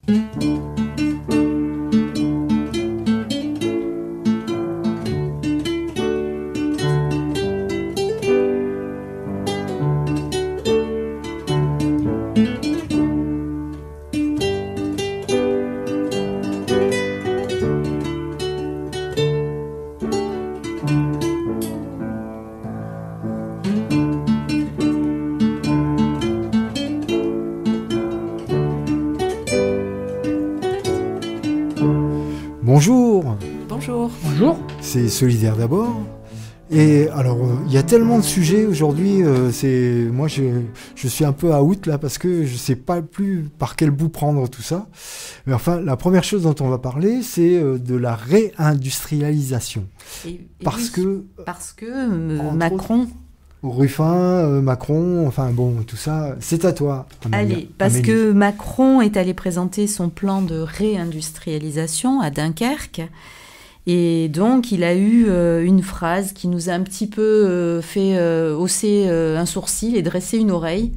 Bonjour. Bonjour. Bonjour. C'est Solidaire d'abord. Et alors, il y a tellement de sujets aujourd'hui, moi je suis un peu à out là parce que je ne sais pas plus par quel bout prendre tout ça. Mais enfin, la première chose dont on va parler, c'est de la réindustrialisation. Parce que Macron... Ruffin, Macron, enfin bon, tout ça, c'est à toi. Allez, parce que Macron est allé présenter son plan de réindustrialisation à Dunkerque. Et donc, il a eu une phrase qui nous a un petit peu fait hausser un sourcil et dresser une oreille.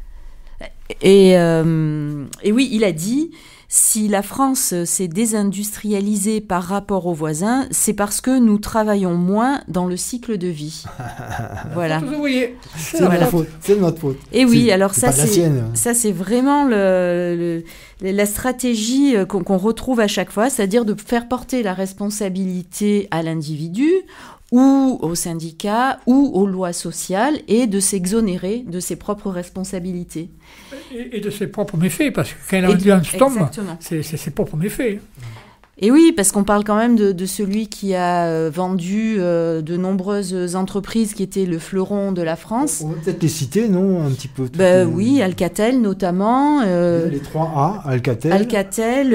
Et oui, il a dit... Si la France s'est désindustrialisée par rapport aux voisins, c'est parce que nous travaillons moins dans le cycle de vie. Voilà. C'est de notre faute. Et oui, alors ça c'est vraiment la stratégie qu'on retrouve à chaque fois, c'est-à-dire de faire porter la responsabilité à l'individu ou au syndicat ou aux lois sociales et de s'exonérer de ses propres responsabilités. Et de ses propres méfaits, parce que quand l'ambulance tombe, c'est ses propres méfaits. Et oui, parce qu'on parle quand même de celui qui a vendu de nombreuses entreprises qui étaient le fleuron de la France. On va peut-être les citer, non, un petit peu. Oui, Alcatel notamment. Les 3 A, Alcatel.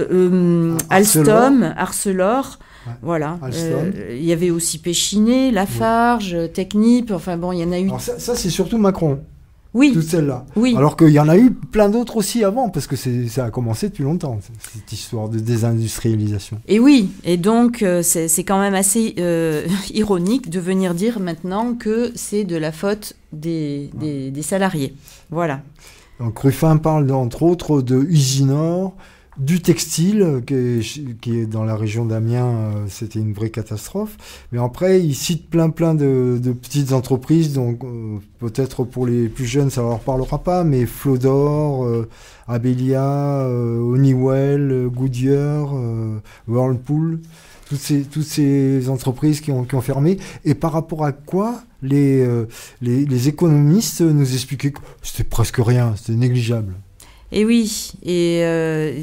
Alstom, Arcelor. Ouais. Voilà. Il y avait aussi Péchinet, Lafarge, Technip. Enfin bon, il y en a eu. Alors ça c'est surtout Macron. Oui. Toutes celles-là. Oui. Alors qu'il y en a eu plein d'autres aussi avant, parce que ça a commencé depuis longtemps, cette histoire de désindustrialisation. Et oui, et donc c'est quand même assez ironique de venir dire maintenant que c'est de la faute des salariés. Voilà. Donc Ruffin parle entre autres de Usinor, du textile, qui est dans la région d'Amiens, c'était une vraie catastrophe. Mais après, il cite plein de petites entreprises, donc peut-être pour les plus jeunes, ça leur parlera pas, mais Flodor, Abelia, Honeywell, Goodyear, Whirlpool, toutes ces entreprises qui ont fermé. Et par rapport à quoi les économistes nous expliquaient que c'était presque rien, c'était négligeable. Et oui, et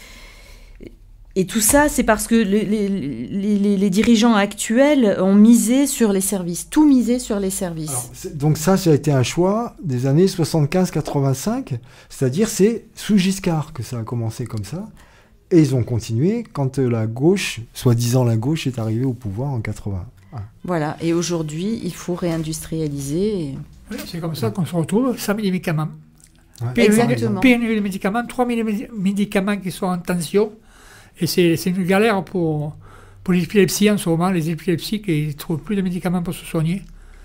tout ça, c'est parce que les dirigeants actuels ont misé sur les services, tout misé sur les services. Alors, donc ça a été un choix des années 75-85, c'est-à-dire c'est sous Giscard que ça a commencé comme ça, et ils ont continué quand la gauche, soi-disant la gauche, est arrivée au pouvoir en 81. Voilà, et aujourd'hui, il faut réindustrialiser. Oui, c'est comme ça qu'on se retrouve sans médicaments. Ouais. Exactement. Pénurie de médicaments, 3000 médicaments qui sont en tension. Et c'est une galère pour les épilepsies en ce moment, les épilepsies qui ne trouvent plus de médicaments pour se soigner.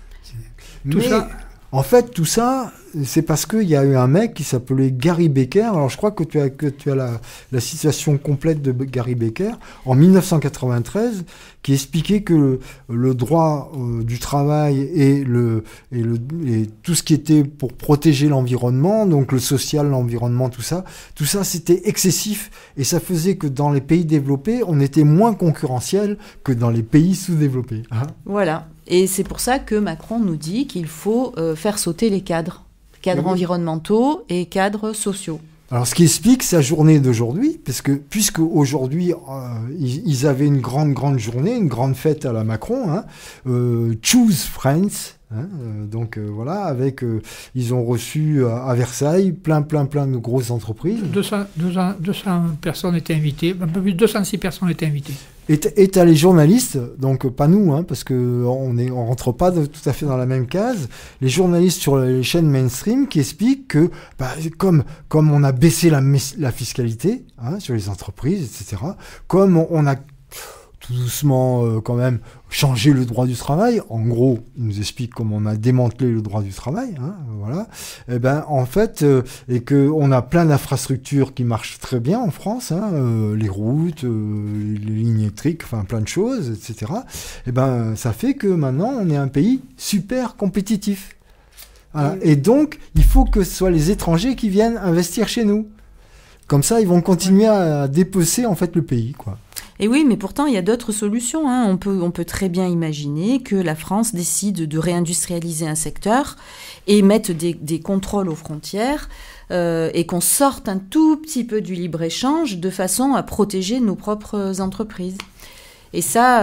En fait, tout ça, c'est parce qu'il y a eu un mec qui s'appelait Gary Becker. Alors, je crois que tu as la situation complète de Gary Becker en 1993, qui expliquait que le droit du travail et tout ce qui était pour protéger l'environnement, donc le social, l'environnement, tout ça, c'était excessif. Et ça faisait que dans les pays développés, on était moins concurrentiel que dans les pays sous-développés. Hein ? Voilà. Et c'est pour ça que Macron nous dit qu'il faut faire sauter les cadres environnementaux et cadres sociaux. Alors, ce qui explique sa journée d'aujourd'hui, puisque aujourd'hui, ils avaient une grande journée, une grande fête à la Macron, hein, Choose Friends, hein, voilà, ils ont reçu à Versailles plein de grosses entreprises. 200 personnes étaient invitées, un peu plus de 206 personnes étaient invitées. Et t'as les journalistes, donc pas nous, hein, parce que on rentre pas tout à fait dans la même case. Les journalistes sur les chaînes mainstream qui expliquent que, comme on a baissé la fiscalité, hein, sur les entreprises, etc. Comme on a tout doucement quand même changer le droit du travail. En gros, il nous explique comment on a démantelé le droit du travail, hein, voilà. Et ben en fait, et que on a plein d'infrastructures qui marchent très bien en France, hein, les routes, les lignes électriques, enfin plein de choses, etc. Et ben ça fait que maintenant on est un pays super compétitif. Voilà. Et donc il faut que ce soit les étrangers qui viennent investir chez nous. Comme ça, ils vont continuer à dépecer en fait le pays, quoi. Et oui, mais pourtant, il y a d'autres solutions, hein. On peut très bien imaginer que la France décide de réindustrialiser un secteur et mettre des contrôles aux frontières et qu'on sorte un tout petit peu du libre-échange de façon à protéger nos propres entreprises. Et ça,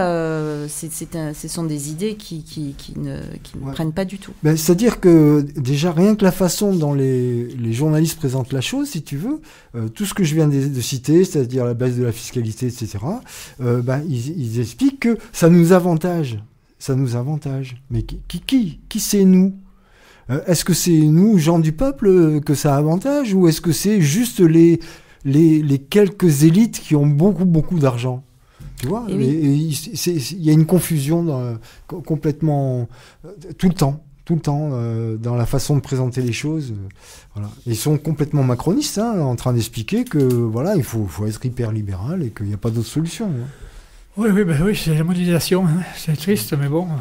ce sont des idées qui ne prennent pas du tout. Ben, c'est-à-dire que déjà, rien que la façon dont les journalistes présentent la chose, si tu veux, tout ce que je viens de citer, c'est-à-dire la baisse de la fiscalité, etc., ben, ils expliquent que ça nous avantage. Ça nous avantage. Mais qui c'est nous ? Est-ce que c'est nous, gens du peuple, que ça avantage ? Ou est-ce que c'est juste les quelques élites qui ont beaucoup d'argent ? Tu vois, il y a une confusion complètement tout le temps dans la façon de présenter les choses. Voilà. Ils sont complètement macronistes, hein, en train d'expliquer que voilà, il faut être hyper libéral et qu'il n'y a pas d'autre solution. Hein. Oui, c'est la mondialisation. Hein. C'est triste, mais bon.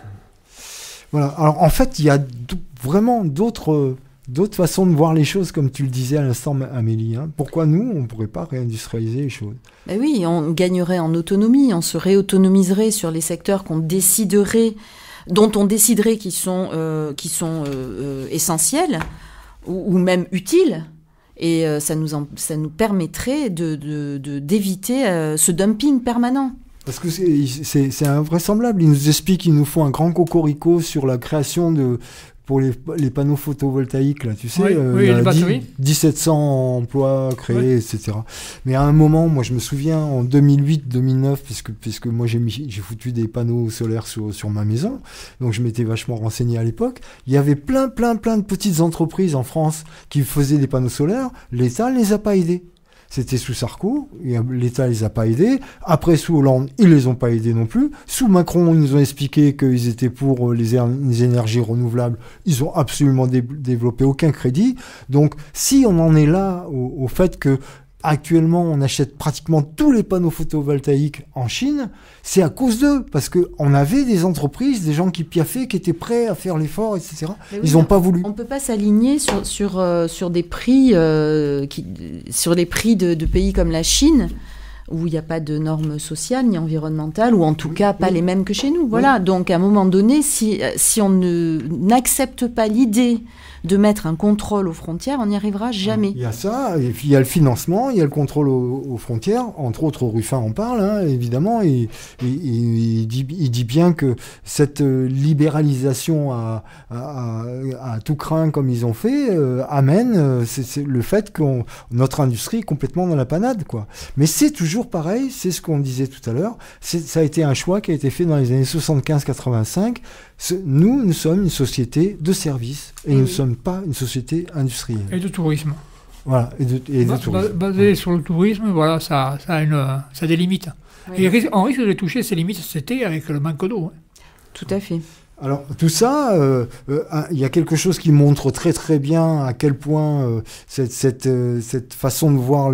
Voilà. Alors en fait, il y a vraiment d'autres façons de voir les choses, comme tu le disais à l'instant, Amélie. Hein. Pourquoi nous, on ne pourrait pas réindustrialiser les choses ? Ben oui, on gagnerait en autonomie, on se réautonomiserait sur les secteurs dont on déciderait qui sont essentiels ou même utiles. Et ça nous permettrait d'éviter ce dumping permanent. Parce que c'est invraisemblable. Ils nous expliquent qu'il nous faut un grand cocorico sur la création pour les panneaux photovoltaïques, là, tu sais, les batteries. 1700 emplois créés, etc. Mais à un moment, moi je me souviens, en 2008-2009, puisque moi j'ai foutu des panneaux solaires sur ma maison, donc je m'étais vachement renseigné à l'époque, il y avait plein de petites entreprises en France qui faisaient des panneaux solaires, l'État ne les a pas aidés. C'était sous Sarko, l'État les a pas aidés. Après, sous Hollande, ils les ont pas aidés non plus. Sous Macron, ils nous ont expliqué qu'ils étaient pour les énergies renouvelables. Ils ont absolument développé aucun crédit. Donc, si on en est là au fait que actuellement, on achète pratiquement tous les panneaux photovoltaïques en Chine, c'est à cause d'eux, parce qu'on avait des entreprises, des gens qui piaffaient, qui étaient prêts à faire l'effort, etc. Ils n'ont pas voulu. On ne peut pas s'aligner sur des prix, sur les prix de pays comme la Chine, où il n'y a pas de normes sociales ni environnementales, ou en tout cas pas les mêmes que chez nous. Voilà. Donc à un moment donné, si on n'accepte pas l'idée de mettre un contrôle aux frontières, on n'y arrivera jamais. Il y a ça, et puis il y a le financement, il y a le contrôle aux frontières. Entre autres, Ruffin en parle, hein, évidemment, et il dit bien que cette libéralisation à tout crin, comme ils ont fait, amène c'est le fait que notre industrie est complètement dans la panade, quoi. Mais c'est toujours pareil, c'est ce qu'on disait tout à l'heure, ça a été un choix qui a été fait dans les années 75-85. Nous sommes une société de services et nous ne sommes pas une société industrielle. Et de tourisme. Voilà, et de tourisme. Basé sur le tourisme, voilà, ça a des limites. Oui. Et on risque de toucher ces limites cet été avec le manque d'eau. Hein. Tout à fait. Alors tout ça, il y a quelque chose qui montre très très bien à quel point cette façon de voir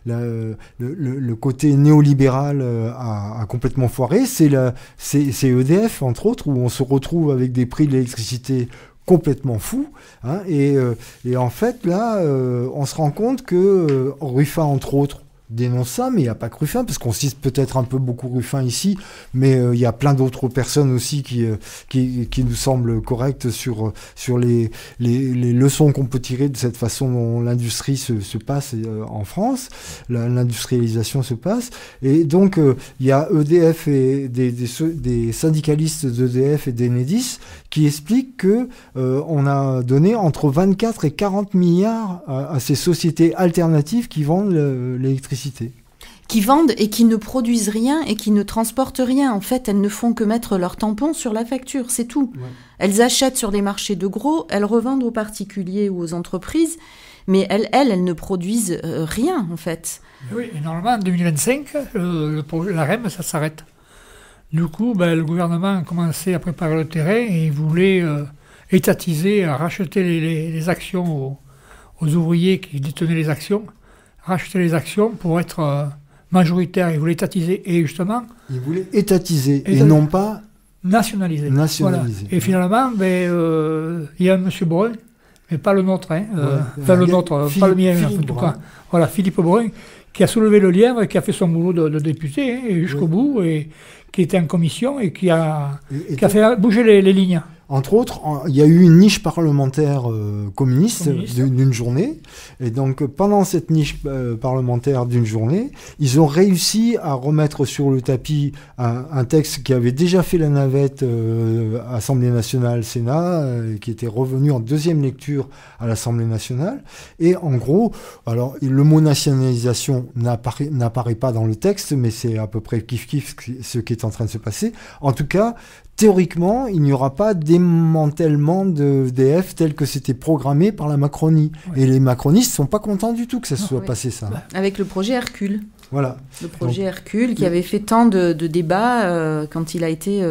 le côté néolibéral a complètement foiré. C'est EDF entre autres, où on se retrouve avec des prix de l'électricité complètement fous, hein, et en fait là, on se rend compte que Ruffin entre autres dénonce ça, mais il n'y a pas que Ruffin, parce qu'on cite peut-être un peu beaucoup Ruffin ici, mais il y a plein d'autres personnes aussi qui nous semblent correctes sur les leçons qu'on peut tirer de cette façon dont l'industrie se passe en France, l'industrialisation se passe, et donc il y a EDF et des syndicalistes d'EDF et d'Enedis qui expliquent que on a donné entre 24 et 40 milliards à ces sociétés alternatives qui vendent l'électricité. Qui vendent et qui ne produisent rien et qui ne transportent rien. En fait, elles ne font que mettre leur tampon sur la facture, c'est tout. Ouais. Elles achètent sur des marchés de gros, elles revendent aux particuliers ou aux entreprises Mais elles ne produisent rien, en fait. Oui, et normalement, en 2025, la REM, ça s'arrête. Du coup, le gouvernement a commencé à préparer le terrain et il voulait étatiser, racheter les actions aux ouvriers qui détenaient les actions, racheter les actions pour être majoritaire. Il voulait étatiser et justement... Il voulait étatiser et non pas... Nationaliser. Voilà. Et finalement, il y a un monsieur Brun, mais pas le nôtre, pas le nôtre, pas le mien en tout cas. Voilà, Philippe Brun, qui a soulevé le lièvre et qui a fait son boulot de député jusqu'au bout, et qui était en commission et qui a fait bouger les lignes. Entre autres, il y a eu une niche parlementaire communiste d'une journée. Et donc, pendant cette niche parlementaire d'une journée, ils ont réussi à remettre sur le tapis un texte qui avait déjà fait la navette Assemblée nationale, Sénat, qui était revenu en deuxième lecture à l'Assemblée nationale. Et en gros, alors le mot nationalisation n'apparaît pas dans le texte, mais c'est à peu près kiff-kiff ce qui est en train de se passer. En tout cas, théoriquement, il n'y aura pas démantèlement d'EDF tel que c'était programmé par la Macronie. Oui. Et les macronistes ne sont pas contents du tout que ça se soit passé, ça. Avec le projet Hercule. Voilà. Le projet Hercule qui avait fait tant de débats quand il a été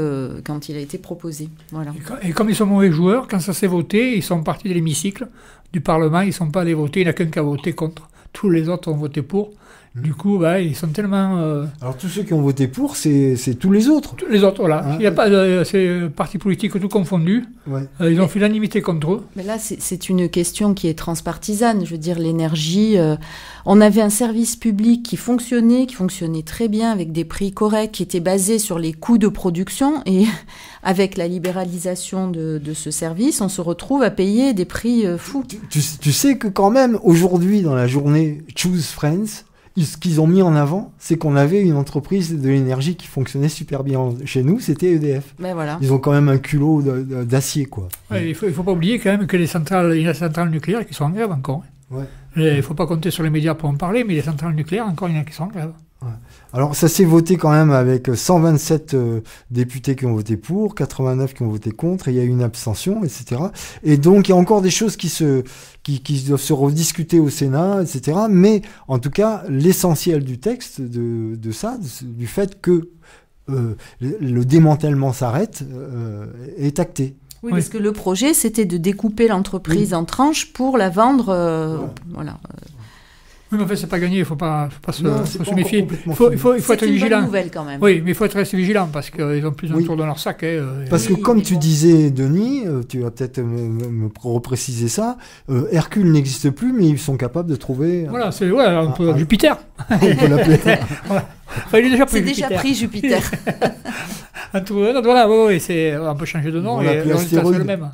proposé. Voilà. Et comme ils sont mauvais joueurs, quand ça s'est voté, ils sont partis de l'hémicycle du Parlement, ils ne sont pas allés voter, il n'y en a qu'un qui a voté contre. Tous les autres ont voté pour. Du coup, ils sont tellement... Alors, tous ceux qui ont voté pour, c'est tous les autres. Tous les autres, voilà. Il n'y a pas c'est partis politiques tout confondus. Ouais. Ils ont fait l'unanimité contre eux. Mais là, c'est une question qui est transpartisane. Je veux dire, l'énergie... on avait un service public qui fonctionnait très bien, avec des prix corrects, qui était basé sur les coûts de production. Et avec la libéralisation de ce service, on se retrouve à payer des prix fous. Tu sais que quand même, aujourd'hui, dans la journée Choose Friends... Ce qu'ils ont mis en avant, c'est qu'on avait une entreprise de l'énergie qui fonctionnait super bien chez nous, c'était EDF. Voilà. Ils ont quand même un culot d'acier, quoi. Ouais, il faut pas oublier quand même que il y a des centrales nucléaires qui sont en grève encore. Ouais. Il ne faut pas compter sur les médias pour en parler, mais les centrales nucléaires, encore, il y en a qui sont en grève. Ouais. Alors, ça s'est voté quand même avec 127 députés qui ont voté pour, 89 qui ont voté contre, et il y a eu une abstention, etc. Et donc, il y a encore des choses qui doivent se rediscuter au Sénat, etc. Mais, en tout cas, l'essentiel du texte, du fait que le démantèlement s'arrête, est acté. Oui, parce que le projet, c'était de découper l'entreprise en tranches pour la vendre. Voilà. Oui, mais en fait, c'est pas gagné, il ne faut pas se méfier. Il faut être vigilant. C'est une bonne nouvelle quand même. Oui, mais il faut être vigilant parce qu'ils ont plus autour de leur sac. Parce que comme tu disais, Denis, tu vas peut-être me repréciser ça, Hercule n'existe plus, mais ils sont capables de trouver... Voilà, c'est un peu Jupiter. On peut l'appeler. Voilà. Enfin, il est déjà pris, c'est déjà pris, Jupiter. Voilà, on peut changer de nom et le résultat sera le même.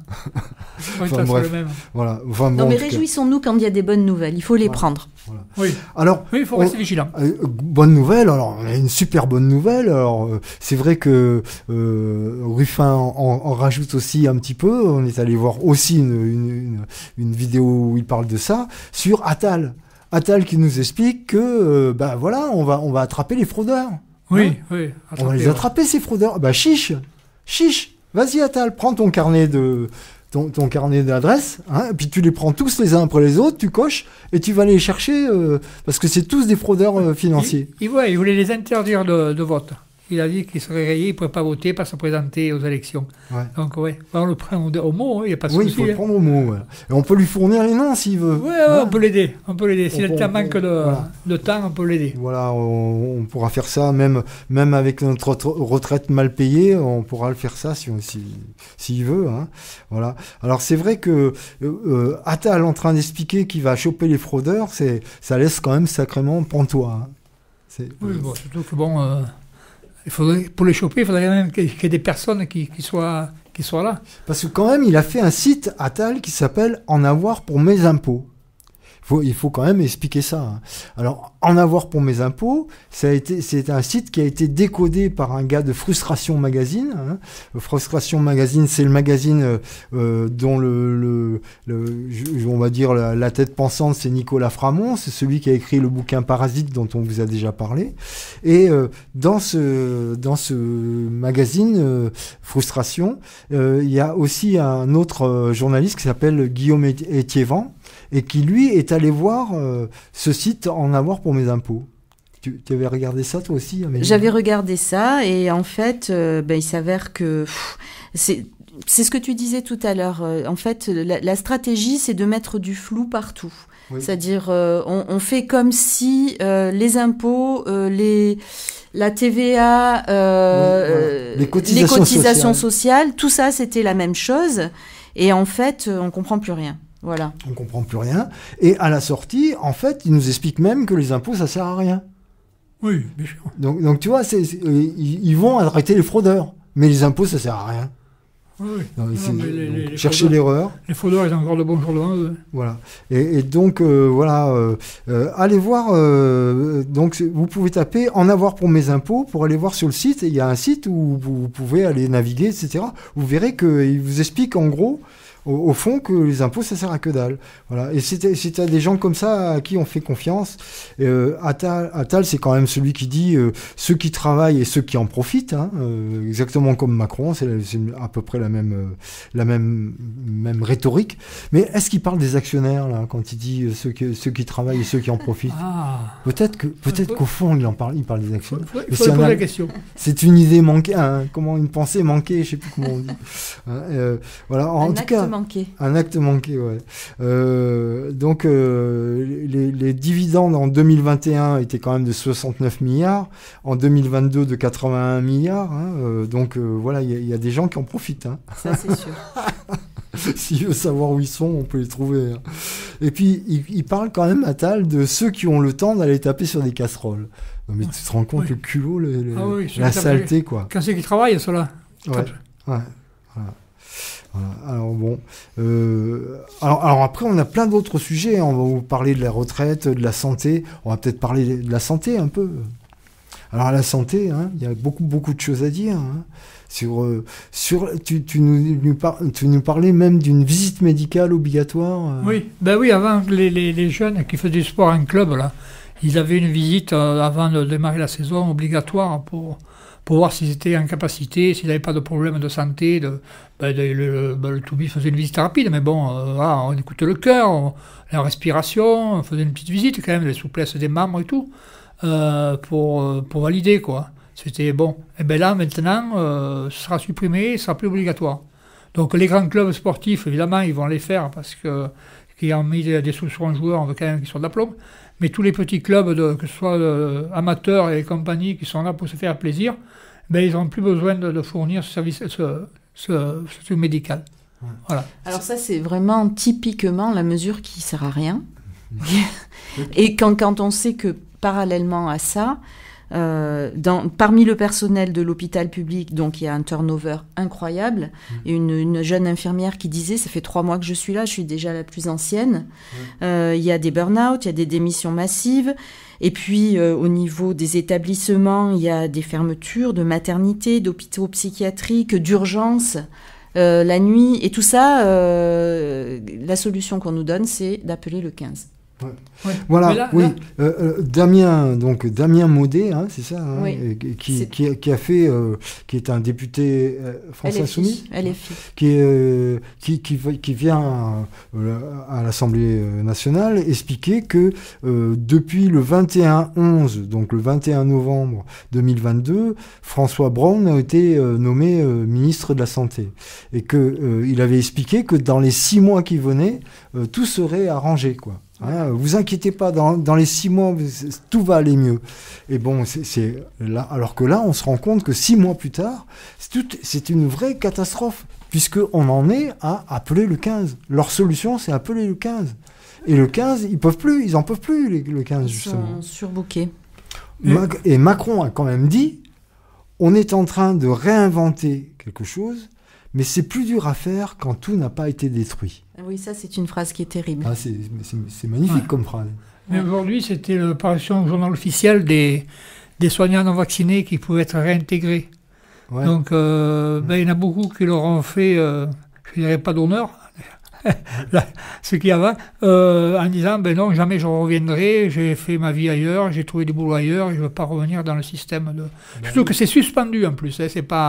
Voilà. Non, mais réjouissons-nous quand il y a des bonnes nouvelles. Il faut les prendre. Voilà. Oui. Alors, il faut rester vigilant. Bonne nouvelle. Alors, on a une super bonne nouvelle. Alors, c'est vrai que Ruffin en rajoute aussi un petit peu. On est allé voir aussi une vidéo où il parle de ça sur Attal. Attal qui nous explique que, on va attraper les fraudeurs. Oui. On va les attraper, ces fraudeurs. Chiche. Vas-y, Attal, prends ton carnet ton carnet d'adresses, et puis tu les prends tous les uns après les autres, tu coches, et tu vas les chercher, parce que c'est tous des fraudeurs financiers. Il voulait les interdire de vote. Il a dit qu'il serait rayé, il ne pourrait pas voter, pas se présenter aux élections. Ouais. Donc, on le prend au mot, il n'y a pas de souci. Oui, il faut le prendre au mot. Ouais. Et on peut lui fournir les noms s'il veut. Oui, on peut l'aider. S'il a un manque de temps, on peut l'aider. Voilà, on pourra faire ça, même avec notre retraite mal payée, on pourra le faire ça s'il veut. Hein. Voilà. Alors, c'est vrai que Attal en train d'expliquer qu'il va choper les fraudeurs, ça laisse quand même sacrément pantois. Hein. Surtout que pour les choper, il faudrait même qu'il y ait des personnes qui soient là. Parce que quand même, il a fait un site, Attal, qui s'appelle « En avoir pour mes impôts ». Il faut quand même expliquer ça. Hein. Alors, En avoir pour mes impôts, c'est un site qui a été décodé par un gars de Frustration Magazine. Hein. Frustration Magazine, c'est le magazine dont on va dire la tête pensante, c'est Nicolas Framont, c'est celui qui a écrit le bouquin Parasite dont on vous a déjà parlé. Et dans ce magazine Frustration, il y a aussi un autre journaliste qui s'appelle Guillaume Étiévent, et qui, lui, est allé voir ce site En avoir pour mes impôts. Tu avais regardé ça, toi aussi, Amélie ? J'avais regardé ça, et en fait, il s'avère que... c'est ce que tu disais tout à l'heure. En fait, la stratégie, c'est de mettre du flou partout. Oui. C'est-à-dire, on fait comme si les impôts, la TVA, les cotisations sociales, tout ça, c'était la même chose. Et en fait, on ne comprend plus rien. Voilà. On ne comprend plus rien. Et à la sortie, en fait, ils nous expliquent même que les impôts, ça ne sert à rien. Oui, bien sûr. Donc tu vois, ils vont arrêter les fraudeurs. Mais les impôts, ça ne sert à rien. Oui. Chercher l'erreur. Les fraudeurs, ils ont encore de bons jours devant eux. Voilà. Et donc, allez voir. Donc, vous pouvez taper En avoir pour mes impôts pour aller voir sur le site. Il y a un site où vous pouvez aller naviguer, etc. Vous verrez qu'il vous explique en gros, au fond, que les impôts, ça sert à que dalle. Voilà. Et c'est à des gens comme ça à qui on fait confiance. Attal, c'est quand même celui qui dit ceux qui travaillent et ceux qui en profitent, hein, exactement comme Macron, c'est à peu près la même rhétorique. Mais est-ce qu'il parle des actionnaires, là, quand il dit ceux qui travaillent et ceux qui en profitent ? Peut-être qu'au fond, il parle des actionnaires. Il faut poser la question. C'est une idée manquée, une pensée manquée, je ne sais plus comment on dit. Voilà, en tout cas. Un acte manqué, ouais. Donc, les dividendes en 2021 étaient quand même de 69 milliards, en 2022 de 81 milliards. Hein, donc, voilà, il y a des gens qui en profitent. Hein. Ça, c'est sûr. S'il veut savoir où ils sont, on peut les trouver. Hein. Et puis, il parle quand même, Attal, de ceux qui ont le temps d'aller taper sur des casseroles. Non, mais tu te rends compte, le culot, la saleté, quoi. Quand c'est qu'ils travaillent, ceux-là. Ouais. Voilà. Alors bon, alors après on a plein d'autres sujets. On va vous parler de la retraite, de la santé. On va peut-être parler de la santé un peu. Alors la santé, hein, il y a beaucoup de choses à dire. Hein. Tu nous parlais même d'une visite médicale obligatoire. Oui, avant les jeunes qui faisaient du sport en club là, ils avaient une visite avant de démarrer la saison obligatoire pour voir s'ils étaient en capacité, s'ils n'avaient pas de problème de santé. Le Toubi faisait une visite rapide, mais bon, on écoutait le cœur, la respiration, on faisait une petite visite quand même, les souplesses des membres et tout, pour valider, quoi. C'était bon. Et bien là, maintenant, ce sera supprimé, ce ne sera plus obligatoire. Donc les grands clubs sportifs, évidemment, ils vont les faire parce qu'ils ont mis des solutions aux joueurs, on veut quand même qu'ils soient de l'aplomb. Mais tous les petits clubs, que ce soit amateurs et compagnie, qui sont là pour se faire plaisir, ils n'ont plus besoin de fournir ce service ce médical. Ouais. Voilà. Alors ça, c'est vraiment typiquement la mesure qui ne sert à rien. Et quand on sait que parallèlement à ça, parmi le personnel de l'hôpital public, donc il y a un turnover incroyable, et une jeune infirmière qui disait, ça fait 3 mois que je suis là, je suis déjà la plus ancienne, il y a des burn-out, il y a des démissions massives, et puis au niveau des établissements, il y a des fermetures de maternités, d'hôpitaux psychiatriques, d'urgences, la nuit, et tout ça, la solution qu'on nous donne, c'est d'appeler le 15. Ouais. Ouais. Voilà, Damien Maudet, hein, c'est ça, hein, oui, qui a fait, qui est un député France Insoumise, qui vient à l'Assemblée nationale expliquer que depuis le 21/11, donc le 21 novembre 2022, François Braun a été nommé ministre de la Santé et que il avait expliqué que dans les 6 mois qui venaient, tout serait arrangé, quoi. Hein, vous inquiétez pas, dans les 6 mois, tout va aller mieux. Et bon, c'est là, alors que là, on se rend compte que 6 mois plus tard, c'est une vraie catastrophe, puisqu'on en est à appeler le 15. Leur solution, c'est appeler le 15. Et le 15, ils en peuvent plus, le 15, justement. Ils sont surbookés. Et Macron a quand même dit, on est en train de réinventer quelque chose, mais c'est plus dur à faire quand tout n'a pas été détruit. Oui, ça, c'est une phrase qui est terrible. Ah, c'est magnifique comme phrase. Mais aujourd'hui, c'était l'apparition au journal officiel des soignants non vaccinés qui pouvaient être réintégrés. Ouais. Donc, il y en a beaucoup qui leur ont fait, je dirais pas d'honneur, ce qu'il y avait, en disant, non, jamais je reviendrai, j'ai fait ma vie ailleurs, j'ai trouvé du boulot ailleurs, et je ne veux pas revenir dans le système. Surtout que c'est suspendu en plus, hein, c'est pas...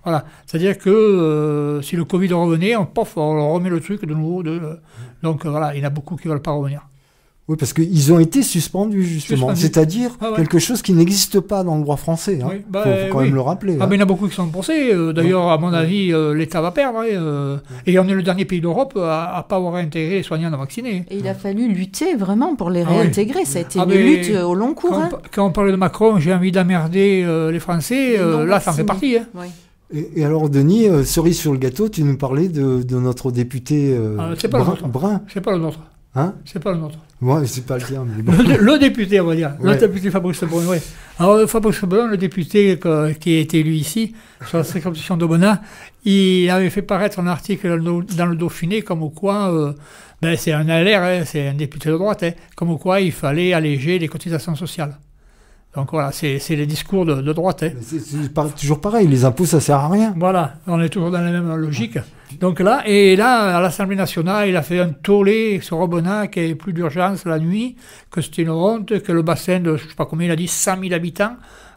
Voilà. C'est-à-dire que si le Covid revenait, on remet le truc de nouveau. Donc voilà, il y en a beaucoup qui ne veulent pas revenir. Oui, parce qu'ils ont été suspendus, justement. C'est-à-dire quelque chose qui n'existe pas dans le droit français. Hein. Oui, faut quand même le rappeler. Mais il y en a beaucoup qui sont procès. D'ailleurs, à mon avis, l'État va perdre. Et on est le dernier pays d'Europe à ne pas avoir intégré les soignants non vaccinés. Et il a fallu lutter vraiment pour les réintégrer. Ça a été une lutte au long cours. Quand on parle de Macron, j'ai envie d'emmerder les Français. Là, ça en fait partie. Oui. Et alors, Denis, cerise sur le gâteau, tu nous parlais de notre député Brun. C'est pas le nôtre. Hein? C'est pas le nôtre. Ouais, c'est pas le terme. Mais bon. Le député, on va dire. Ouais. Le député Fabrice Brun, oui. Alors, Fabrice Brun, le député qui a été élu ici, sur la circonscription d'Aubenas, il avait fait paraître un article dans le Dauphiné comme quoi, c'est un LR, c'est un député de droite, comme quoi il fallait alléger les cotisations sociales. Donc voilà, c'est les discours de droite. C'est toujours pareil, les impôts, ça sert à rien. Voilà, on est toujours dans la même logique. Donc là, à l'Assemblée nationale, il a fait un tollé sur Aubenas qu'il n'y avait plus d'urgence la nuit, que c'était une honte, que le bassin de, je ne sais pas combien il a dit, 100 000 habitants.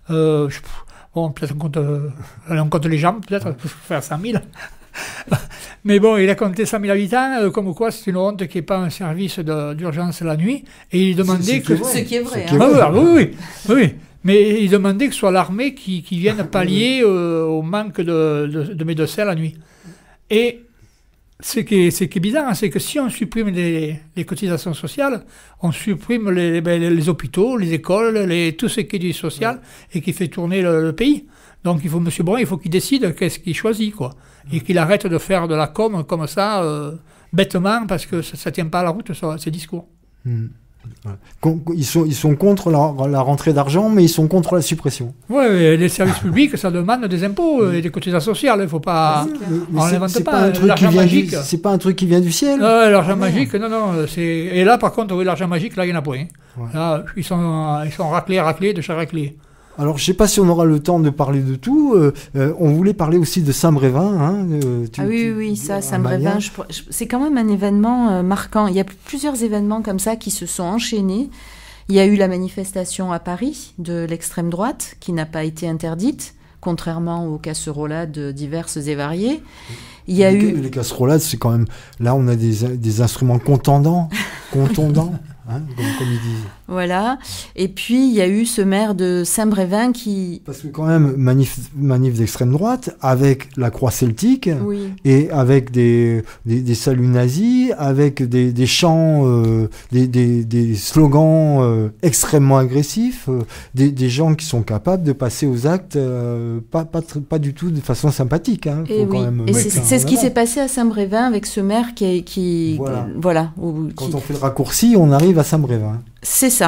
Bon, peut-être on compte les jambes, peut-être, pour faire 100 000. Mais bon, il a compté 100 000 habitants, comme quoi c'est une honte qu'il n'y ait pas un service d'urgence la nuit. Et il demandait que... Ce qui est vrai. Oui. Mais il demandait que ce soit l'armée qui vienne pallier au manque de médecins la nuit. Et ce qui est bizarre, c'est que si on supprime les cotisations sociales, on supprime les hôpitaux, les écoles, tout ce qui est du social et qui fait tourner le pays. Donc il faut M. Brun, il faut qu'il décide qu'est-ce qu'il choisit, quoi. Et qu'il arrête de faire de la com comme ça, bêtement, parce que ça ne tient pas à la route, ces discours. Ils sont contre la rentrée d'argent, mais ils sont contre la suppression. Oui, les services publics, ça demande des impôts et des cotisations sociales. Il ne faut pas... on n'invente pas l'argent magique. C'est pas un truc qui vient du ciel. L'argent magique, non. Et là, par contre, oui, l'argent magique, là, il n'y en a pas. Ouais. Là, ils sont raclés de chaque raclé. Alors, je ne sais pas si on aura le temps de parler de tout. On voulait parler aussi de Saint-Brévin. Oui, ça, Saint-Brévin, c'est quand même un événement marquant. Il y a plusieurs événements comme ça qui se sont enchaînés. Il y a eu la manifestation à Paris de l'extrême droite, qui n'a pas été interdite, contrairement aux casserolades diverses et variées. Il y a les casserolades, c'est quand même... Là, on a des instruments contondants. Hein, comme ils disent. Voilà. Et puis, il y a eu ce maire de Saint-Brévin qui... Parce que quand même, manif d'extrême droite, avec la croix celtique, et avec des saluts nazis, avec des chants, des slogans extrêmement agressifs, des gens qui sont capables de passer aux actes pas du tout de façon sympathique. Hein. Et c'est ce qui s'est passé à Saint-Brévin avec ce maire qui voilà. Quand on fait le raccourci, on arrive à Saint-Brévin. C'est ça.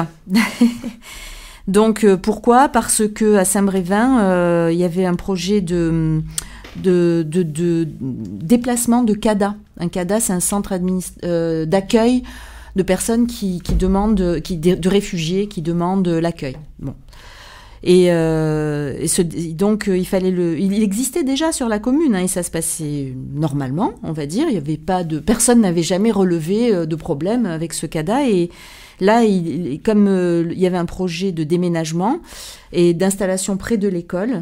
Donc pourquoi ? Parce que à Saint-Brévin, il y avait un projet de déplacement de CADA. Un CADA, c'est un centre d'accueil de personnes qui demandent, de réfugiés qui demandent l'accueil. Bon. Donc il existait déjà sur la commune, et ça se passait normalement, on va dire. Il y avait pas personne n'avait jamais relevé de problème avec ce CADA, et là, comme il y avait un projet de déménagement et d'installation près de l'école,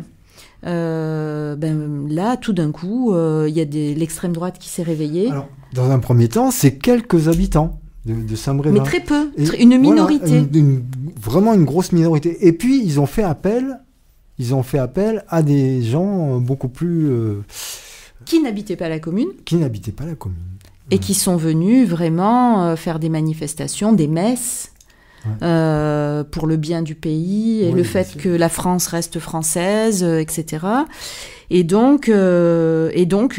là, tout d'un coup, il y a l'extrême droite qui s'est réveillée. Alors, dans un premier temps, c'est quelques habitants de Saint-Brévin. Mais très peu, une minorité. Voilà, vraiment une grosse minorité. Et puis, ils ont fait appel à des gens beaucoup plus... qui n'habitaient pas la commune. Et qui sont venus vraiment faire des manifestations, des messes, pour le bien du pays, et le fait que la France reste française, etc. Et donc le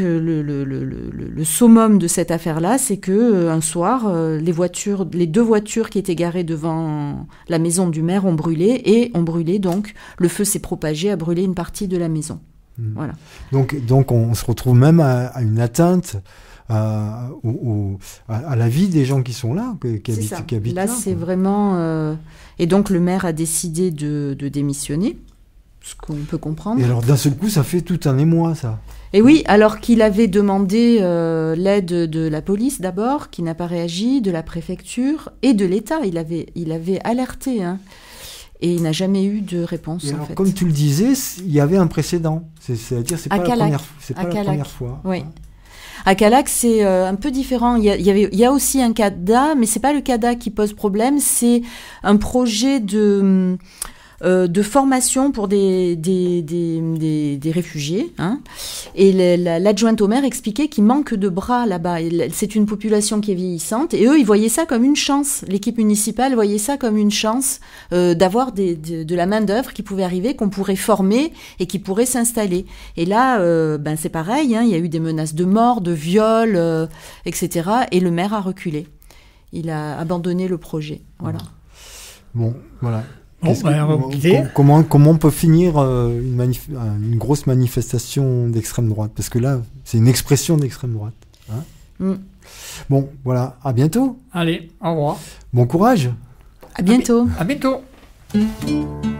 summum de cette affaire-là, c'est que un soir, les 2 voitures qui étaient garées devant la maison du maire ont brûlé, donc le feu s'est propagé, a brûlé une partie de la maison. Voilà. Donc on se retrouve même à une atteinte à la vie des gens qui sont là, qui habitent là. Là, c'est vraiment... Et donc, le maire a décidé de démissionner, ce qu'on peut comprendre. Et alors, d'un seul coup, ça fait tout un émoi, ça. Et oui, alors qu'il avait demandé l'aide de la police d'abord, qui n'a pas réagi, de la préfecture et de l'État. Il avait alerté, hein. Et il n'a jamais eu de réponse, Et en alors, fait. comme tu le disais, il y avait un précédent. C'est-à-dire, c'est pas la Calac. première fois. Oui. À Calac, c'est un peu différent. Il y a aussi un CADA, mais c'est pas le CADA qui pose problème, c'est un projet de formation pour des réfugiés. Hein. Et l'adjointe au maire expliquait qu'il manque de bras là-bas. C'est une population qui est vieillissante. Et eux, ils voyaient ça comme une chance. L'équipe municipale voyait ça comme une chance d'avoir de la main-d'œuvre qui pouvait arriver, qu'on pourrait former et qui pourrait s'installer. Et là, c'est pareil. Hein, il y a eu des menaces de mort, de viol, etc. Et le maire a reculé. Il a abandonné le projet. Voilà. Bon, voilà. Bon, comment on peut finir une grosse manifestation d'extrême droite? Parce que là, c'est une expression d'extrême droite. Hein. Bon, voilà. À bientôt. Allez, au revoir. Bon courage. À bientôt. À bientôt.